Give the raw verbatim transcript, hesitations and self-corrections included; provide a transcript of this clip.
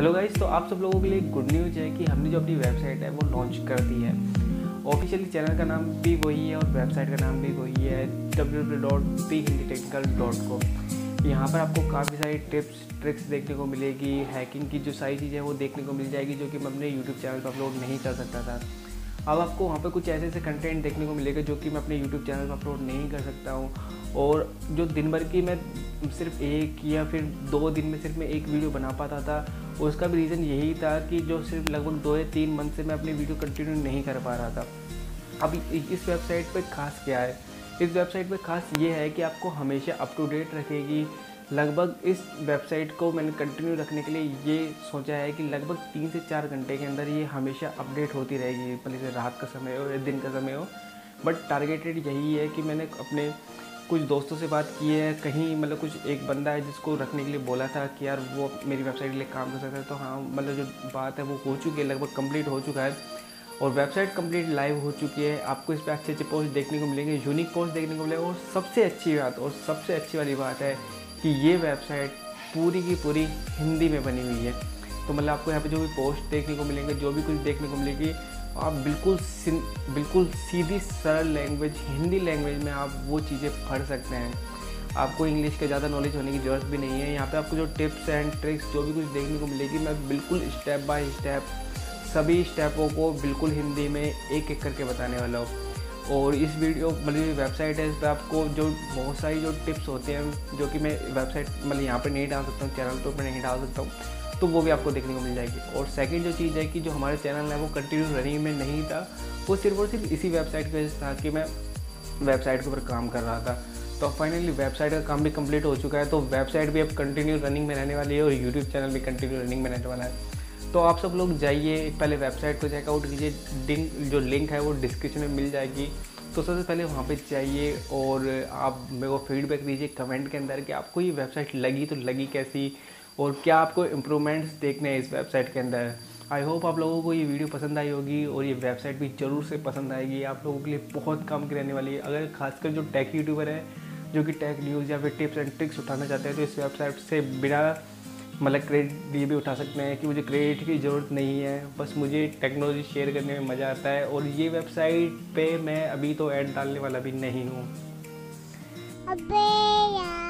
Hello guys, तो आप सब लोगों के लिए गुड न्यूज़ है कि हमने जो अपनी वेबसाइट है वो लॉन्च कर दी है। ऑफिशियली चैनल का नाम भी वही है और वेबसाइट का नाम भी वही है, W W W dot P Hindi technical dot com. यहाँ पर आपको काफ़ी सारी टिप्स ट्रिक्स देखने को मिलेगी, हैकिंग की जो सारी चीज़ें वो देखने को मिल जाएगी जो कि मैं अपने यूट्यूब चैनल पर अपलोड नहीं कर सकता था। अब आपको वहाँ पर कुछ ऐसे ऐसे कंटेंट देखने को मिलेगा जो कि मैं अपने यूट्यूब चैनल पर अपलोड नहीं कर सकता हूँ, और जो दिन भर की मैं सिर्फ एक या फिर दो दिन में सिर्फ मैं एक वीडियो बना पाता था, उसका भी रीज़न यही था कि जो सिर्फ लगभग दो या तीन मंथ से मैं अपनी वीडियो कंटिन्यू नहीं कर पा रहा था। अब इस वेबसाइट पे खास क्या है, इस वेबसाइट पे खास ये है कि आपको हमेशा अप टू डेट रखेगी। लगभग इस वेबसाइट को मैंने कंटिन्यू रखने के लिए ये सोचा है कि लगभग तीन से चार घंटे के अंदर ये हमेशा अपडेट होती रहेगी, भले से रात का समय हो या दिन का समय हो। बट टारगेटेड यही है कि मैंने अपने कुछ दोस्तों से बात की है, कहीं मतलब कुछ एक बंदा है जिसको रखने के लिए बोला था कि यार वो मेरी वेबसाइट के लिए काम कर सकता है, तो हाँ मतलब जो बात है वो हो चुकी है, लगभग कंप्लीट हो चुका है और वेबसाइट कंप्लीट लाइव हो चुकी है। आपको इस पर अच्छे अच्छे पोस्ट देखने को मिलेंगे, यूनिक पोस्ट देखने को मिलेंगे, और सबसे अच्छी बात और सबसे अच्छी वाली बात है कि ये वेबसाइट पूरी की पूरी हिंदी में बनी हुई है। तो मतलब आपको यहाँ पे जो भी पोस्ट देखने को मिलेंगे, जो भी कुछ देखने को मिलेगी, आप बिल्कुल बिल्कुल सीधी सरल लैंग्वेज हिंदी लैंग्वेज में आप वो चीज़ें पढ़ सकते हैं। आपको इंग्लिश का ज़्यादा नॉलेज होने की ज़रूरत भी नहीं है। यहाँ पे आपको जो टिप्स एंड ट्रिक्स जो भी कुछ देखने को मिलेगी, मैं बिल्कुल स्टेप बाय स्टेप सभी स्टेपों को बिल्कुल हिंदी में एक एक करके बताने वाला हूँ। और इस वीडियो मतलब वेबसाइट है, इस पर आपको जो बहुत सारी जो टिप्स होते हैं जो कि मैं वेबसाइट मतलब यहाँ पर नहीं डाल सकता हूँ, चैनल पर नहीं डाल सकता हूँ, तो वो भी आपको देखने को मिल जाएगी। और सेकंड जो चीज़ है कि जो हमारे चैनल है वो कंटिन्यू रनिंग में नहीं था, वो सिर्फ और सिर्फ इसी वेबसाइट की वजह से था कि मैं वेबसाइट के ऊपर काम कर रहा था। तो फाइनली वेबसाइट का काम भी कंप्लीट हो चुका है, तो वेबसाइट भी अब कंटिन्यू रनिंग में रहने वाली है और यूट्यूब चैनल भी कंटिन्यू रनिंग में रहने वाला है। तो आप सब लोग जाइए पहले वेबसाइट को चेकआउट कीजिए, डिंक जो लिंक है वो डिस्क्रिप्शन में मिल जाएगी। तो सबसे पहले वहाँ पे जाइए और आप मेरे को फीडबैक दीजिए कमेंट के अंदर कि आपको ये वेबसाइट लगी तो लगी कैसी, और क्या आपको इम्प्रूवमेंट्स देखने हैं इस वेबसाइट के अंदर। आई होप आप लोगों को ये वीडियो पसंद आई होगी और ये वेबसाइट भी ज़रूर से पसंद आएगी, आप लोगों के लिए बहुत काम की रहने वाली है। अगर खासकर जो टेक यूट्यूबर है जो कि टेक न्यूज़ या फिर टिप्स एंड ट्रिक्स उठाना चाहते हैं, तो इस वेबसाइट से बिना मतलब क्रेडिट दिए भी उठा सकते हैं कि मुझे क्रेडिट की ज़रूरत नहीं है, बस मुझे टेक्नोलॉजी शेयर करने में मज़ा आता है। और ये वेबसाइट पे मैं अभी तो ऐड डालने वाला भी नहीं हूँ। अबे यार।